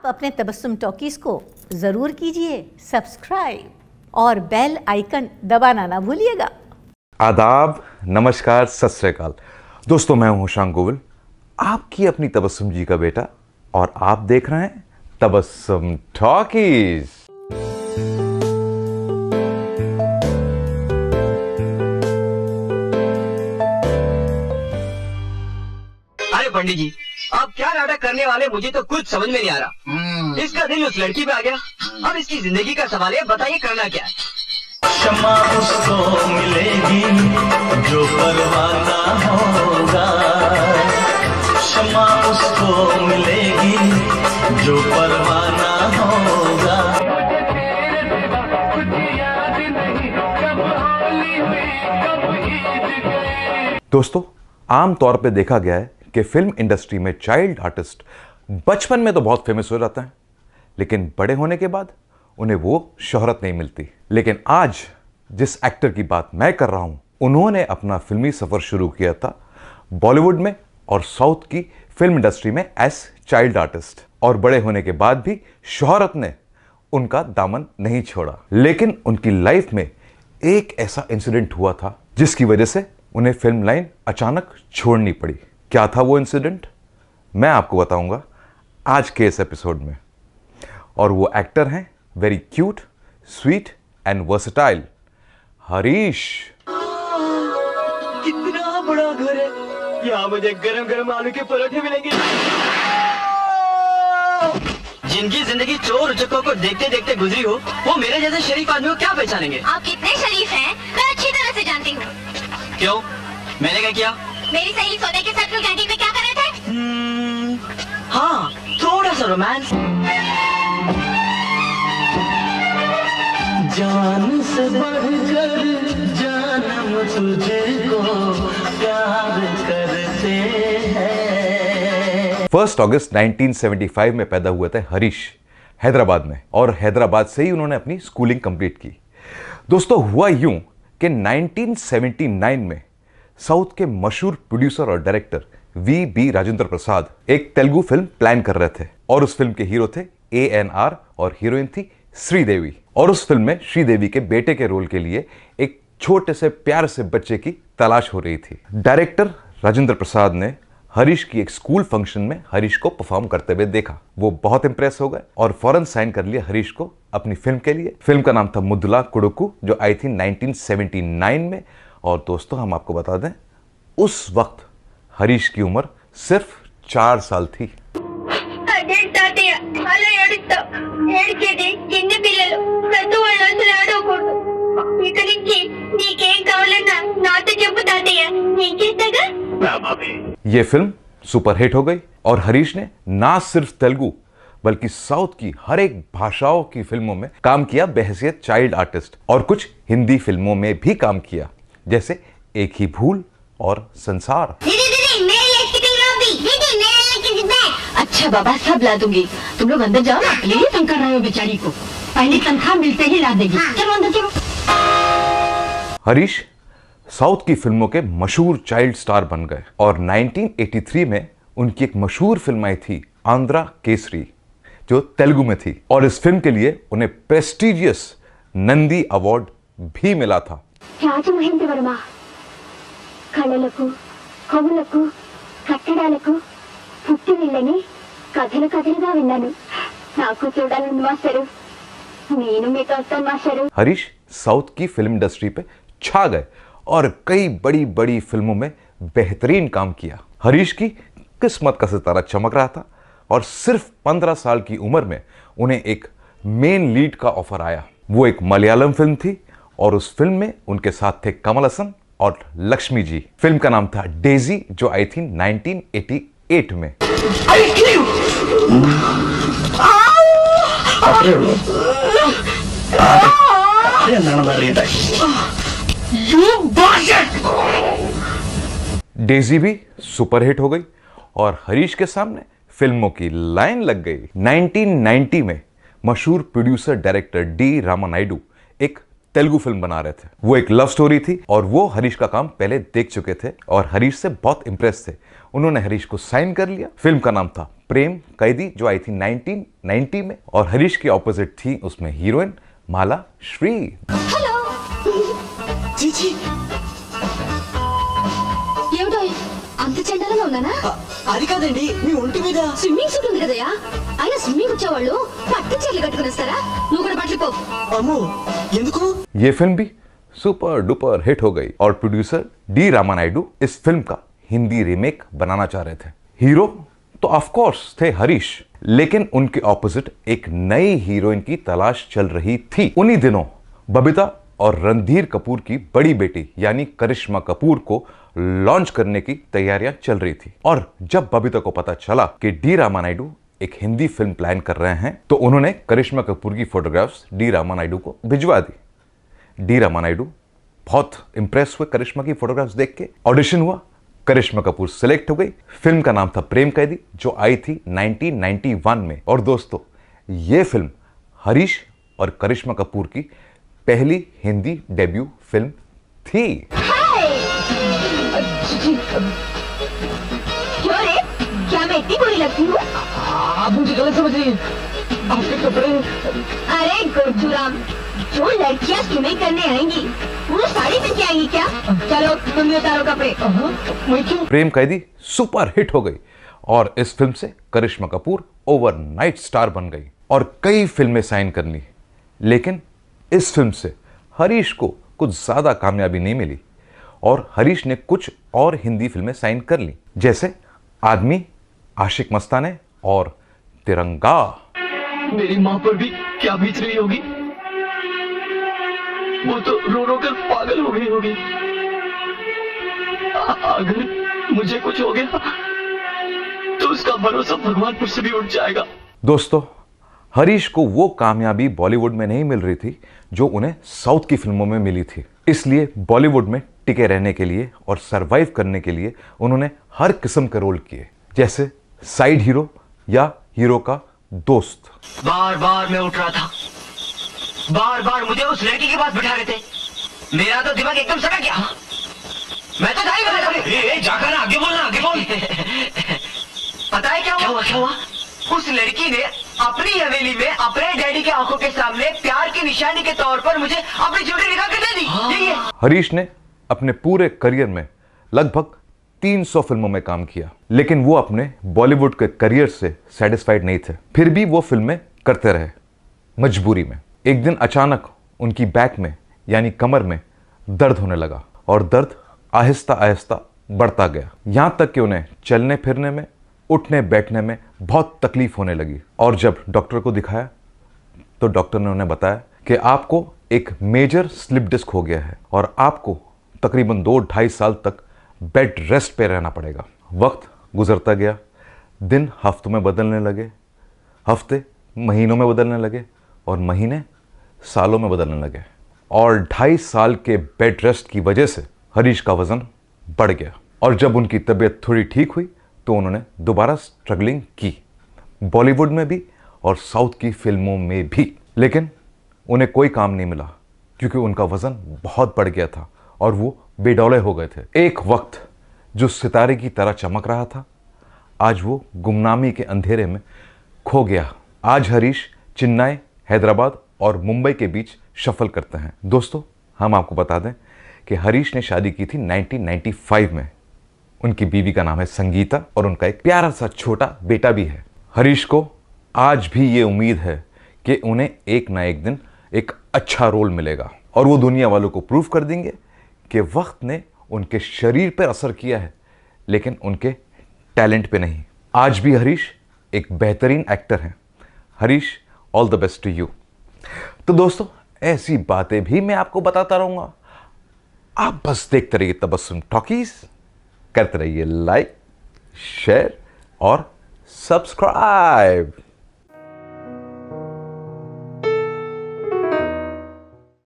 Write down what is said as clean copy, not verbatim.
अपने तबस्सुम टॉकीज को जरूर कीजिए सब्सक्राइब और बेल आइकन दबाना ना भूलिएगा। आदाब, नमस्कार, सत श्री अकाल। दोस्तों, मैं हूं शांग गोविल, आपकी अपनी तबस्सुम जी का बेटा, और आप देख रहे हैं तबस्सुम टॉकीज। अरे पंडित जी, आप क्या नाटक करने वाले, मुझे तो कुछ समझ में नहीं आ रहा। इसका दिल उस लड़की पे आ गया, अब इसकी जिंदगी का सवाल है, बताइए करना क्या है। क्षमा उसको मिलेगी जो परवाना होगा, क्षमा उसको मिलेगी जो परवाना होगा। दोस्तों, आम तौर पे देखा गया है कि फिल्म इंडस्ट्री में चाइल्ड आर्टिस्ट बचपन में तो बहुत फेमस हो जाते हैं, लेकिन बड़े होने के बाद उन्हें वो शोहरत नहीं मिलती। लेकिन आज जिस एक्टर की बात मैं कर रहा हूं, उन्होंने अपना फिल्मी सफर शुरू किया था बॉलीवुड में और साउथ की फिल्म इंडस्ट्री में एज चाइल्ड आर्टिस्ट, और बड़े होने के बाद भी शोहरत ने उनका दामन नहीं छोड़ा। लेकिन उनकी लाइफ में एक ऐसा इंसिडेंट हुआ था जिसकी वजह से उन्हें फिल्म लाइन अचानक छोड़नी पड़ी। क्या था वो इंसिडेंट, मैं आपको बताऊंगा आज के इस एपिसोड में। और वो एक्टर हैं very cute, sweet and versatile Harish. कितना बड़ा घर है, यहाँ मुझे गरम गरम आलू के पराठे मिलेंगे। जिनकी जिंदगी चोर उचक्कों को देखते देखते गुजरी हो, वो मेरे जैसे शरीफ आदमी को क्या पहचानेंगे। आप कितने शरीफ हैं, मैं अच्छी तरह से जानती हूँ। क्यों, मैंने क्या किया? मेरी सहेली सोने के साथ कैंटीन में क्या कर रहे थे? हाँ, थोड़ा सा रोमांस। जान से बढ़कर जानम तुझको प्यार करते हैं। 1 अगस्त 1975 में पैदा हुए थे हरीश हैदराबाद में, और हैदराबाद से ही उन्होंने अपनी स्कूलिंग कंप्लीट की। दोस्तों, हुआ यूं कि 1979 में साउथ के मशहूर प्रोड्यूसर और डायरेक्टर वी राजेंद्र प्रसाद एक तेलुगु फिल्म प्लान कर रहे थे, और उस फिल्म के हीरो थे ANR और हीरोइन थी श्रीदेवी। और उस फिल्म में श्रीदेवी के बेटे के रोल के लिए एक छोटे से प्यारे से बच्चे की तलाश हो रही थी। डायरेक्टर राजेंद्र प्रसाद ने हरीश की एक स्कूल फंक्शन में हरीश को परफॉर्म करते हुए देखा। वो बहुत इंप्रेस हो गए और फौरन साइन कर लिया हरीश को अपनी फिल्म के लिए। फिल्म का नाम था मुद्दला कुडुक्कू, जो आई थी 1979 में। और दोस्तों, हम आपको बता दें, उस वक्त हरीश की उम्र सिर्फ 4 साल थी। ये फिल्म सुपरहिट हो गई और हरीश ने ना सिर्फ तेलुगु बल्कि साउथ की हर एक भाषाओं की फिल्मों में काम किया बहैसियत चाइल्ड आर्टिस्ट, और कुछ हिंदी फिल्मों में भी काम किया, जैसे एक ही भूल और संसार। अच्छा बाबा, सब ला दूंगी, तुम लोग अंदर जाओ ना। यही तंग कर रहे हो बेचारी को, पहली तनख्वाह मिलते ही ला देगी। चलो अंदर चलो। हरीश साउथ की फिल्मों के मशहूर चाइल्ड स्टार बन गए, और 1983 में उनकी एक मशहूर फिल्म आई थी आंध्रा केसरी, जो तेलुगु में थी, और इस फिल्म के लिए उन्हें प्रेस्टिजियस नंदी अवार्ड भी मिला था। రాజమహేంద్రవర్మ కళలకు కవులకు కట్టడాలకు పుట్టినిల్లని కథలు కథలుగా విన్నాను. నాకు చూడాలని మాస్టరు, నేను మీతో వస్తాను మాస్టరు. हरीश साउथ की फिल्म इंडस्ट्री पे छा गए और कई बड़ी बड़ी फिल्मों में बेहतरीन काम किया। हरीश की किस्मत का सितारा चमक रहा था, और सिर्फ 15 साल की उम्र में उन्हें एक मेन लीड का ऑफर आया। वो एक मलयालम फिल्म थी, और उस फिल्म में उनके साथ थे कमल हसन और लक्ष्मी जी। फिल्म का नाम था डेजी, जो आई थी 1988 में। डेजी भी सुपरहिट हो गई, और हरीश के सामने फिल्मों की लाइन लग गई। 1990 में मशहूर प्रोड्यूसर डायरेक्टर डी रामानायडू एक तेलुगु फिल्म बना रहे थे। वो एक लव स्टोरी थी और वो हरीश का काम पहले देख चुके थे और हरीश से बहुत इंप्रेस थे। उन्होंने हरीश को साइन कर लिया। फिल्म का नाम था प्रेम कैदी, जो आई थी 1990 में, और हरीश की ऑपोजिट थी उसमें हीरोइन माला श्री। హలో చీచి ఏమిటో అంత చెడ్డగా ఉన్నానా? అది కాదండి, మీ ఒంటి మీద స్విమ్మింగ్ సూట్ ఉంది కదయ్యా, అయినా స్విమ్మింగ్ వచ్చేవాళ్ళు పట్టు చీరలు కట్టుకుని వస్తారా? నువ్వు కూడా పట్లిపో. అమ్మో ఎందుకు? ये फिल्म भी सुपर डुपर हिट हो गई और प्रोड्यूसर डी रामानायडू इस फिल्म का हिंदी रीमेक बनाना चाह रहे थे। हीरो तो ऑफ कोर्स थे हरीश, लेकिन उनके ऑपोजिट एक नई हीरोइन की तलाश चल रही थी। उन्हीं दिनों बबीता और रणधीर कपूर की बड़ी बेटी यानी करिश्मा कपूर को लॉन्च करने की तैयारियां चल रही थी। और जब बबीता को पता चला कि डी रामानायडू एक हिंदी फिल्म प्लान कर रहे हैं, तो उन्होंने करिश्मा कपूर की फोटोग्राफ्स डी रामानायडू को भिजवा दी। डी रामानायडू बहुत इंप्रेस हुए करिश्मा की फोटोग्राफ्स देख के। ऑडिशन हुआ, करिश्मा कपूर सिलेक्ट हो गई। फिल्म का नाम था प्रेम कैदी, जो आई थी 1991 में। और दोस्तों, ये फिल्म हरीश और करिश्मा कपूर की पहली हिंदी डेब्यू फिल्म थी। क्यों रे? क्या मैं इतनी बुरी लगती हूँ? आप मुझे गलत समझ रही हैं। आपके कपड़े अरे गुरजूराम, जो लड़कियाँ स्विमिंग करने आएंगी वो साड़ी पहन के आएंगी क्या? चलो तुम भी उतारो कपड़े. मैं क्यों? प्रेम कैदी सुपर हिट हो गई और इस फिल्म से करिश्मा कपूर ओवरनाइट स्टार बन गई और कई फिल्में साइन कर ली। लेकिन इस फिल्म से हरीश को कुछ ज्यादा कामयाबी नहीं मिली और हरीश ने कुछ और हिंदी फिल्में साइन कर ली, जैसे आदमी, आशिक मस्ताने और तिरंगा। मेरी माँ पर भी क्या बीत रही होगी? वो तो रो रो कर पागल हो गई होगी। अगर मुझे कुछ हो गया तो उसका भरोसा भगवान पर से भी उठ जाएगा। दोस्तों, हरीश को वो कामयाबी बॉलीवुड में नहीं मिल रही थी जो उन्हें साउथ की फिल्मों में मिली थी। इसलिए बॉलीवुड में टिके रहने के लिए और सरवाइव करने के लिए उन्होंने हर किस्म के रोल किए, जैसे साइड हीरो या हीरो का दोस्त। बार बार मैं उठ रहा था, बार बार मुझे उस लड़की के पास बिठा रहे थे। मेरा तो दिमाग एकदम सड़ा गया। मैं तो जाई बता जाकर ना, आगे बोलना, आगे बोल। पता है क्या हुआ? क्या हुआ? उस लड़की ने अपनी हवेली में अपने डैडी के आंखों के सामने प्यार की निशानी के तौर पर मुझे अपनी ज्वेलरी दिखा के दे दी। ये हरीश ने अपने पूरे करियर में लगभग 300 फिल्मों में काम किया, लेकिन वो अपने बॉलीवुड के करियर से सेटिस्फाइड नहीं थे। फिर भी वो फिल्में करते रहे मजबूरी में। एक दिन अचानक उनकी बैक में यानी कमर में दर्द होने लगा और दर्द आहिस्ता आहिस्ता बढ़ता गया, यहां तक कि उन्हें चलने फिरने में, उठने बैठने में बहुत तकलीफ होने लगी। और जब डॉक्टर को दिखाया तो डॉक्टर ने उन्हें बताया कि आपको एक मेजर स्लिप डिस्क हो गया है और आपको तकरीबन 2-2.5 साल तक बेड रेस्ट पे रहना पड़ेगा। वक्त गुजरता गया, दिन हफ्तों में बदलने लगे, हफ्ते महीनों में बदलने लगे और महीने सालों में बदलने लगे। और 2.5 साल के बेड रेस्ट की वजह से हरीश का वजन बढ़ गया और जब उनकी तबीयत थोड़ी ठीक हुई तो उन्होंने दोबारा स्ट्रगलिंग की, बॉलीवुड में भी और साउथ की फिल्मों में भी। लेकिन उन्हें कोई काम नहीं मिला क्योंकि उनका वजन बहुत बढ़ गया था और वो बेडौले हो गए थे। एक वक्त जो सितारे की तरह चमक रहा था, आज वो गुमनामी के अंधेरे में खो गया। आज हरीश चेन्नई, हैदराबाद और मुंबई के बीच शफल करते हैं। दोस्तों, हम आपको बता दें कि हरीश ने शादी की थी 1995 में। उनकी बीवी का नाम है संगीता और उनका एक प्यारा सा छोटा बेटा भी है। हरीश को आज भी ये उम्मीद है कि उन्हें एक ना एक दिन एक अच्छा रोल मिलेगा और वो दुनिया वालों को प्रूव कर देंगे कि वक्त ने उनके शरीर पर असर किया है लेकिन उनके टैलेंट पे नहीं। आज भी हरीश एक बेहतरीन एक्टर हैं। Harish, all the best to you. तो दोस्तों, ऐसी बातें भी मैं आपको बताता रहूंगा। आप बस देखते रहिए तबस्सुम टॉकीज, करते रहिए लाइक, शेयर और सब्सक्राइब।